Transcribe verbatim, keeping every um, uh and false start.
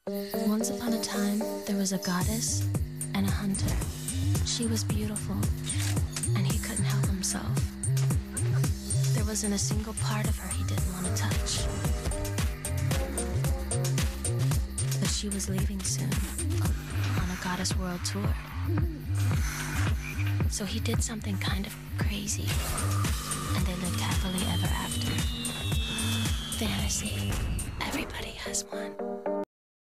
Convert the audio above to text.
Once upon a time, there was a goddess and a hunter. She was beautiful, and he couldn't help himself. There wasn't a single part of her he didn't want to touch. But she was leaving soon, on a goddess world tour. So he did something kind of crazy, and they lived happily ever after. Fantasy. Everybody has one.